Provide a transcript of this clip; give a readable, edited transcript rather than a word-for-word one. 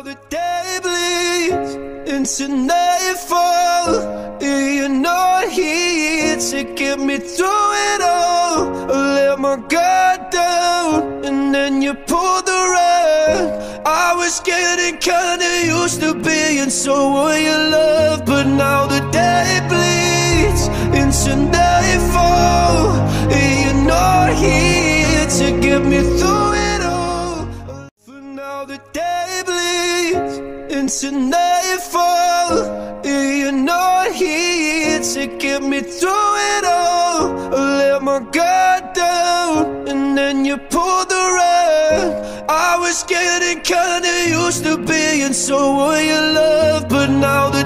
The day bleeds into nightfall. You're not here to get me through it all. I let my guard down and then you pulled the rug. I was getting kinda used to being someone you love, but now the day bleeds into nightfall. You're not here to get me through it all. For now the day bleeds into nightfall. You're not here to get me through it all. I let my guard down and then you pulled the rug. I was getting kinda used to being someone you love, but now the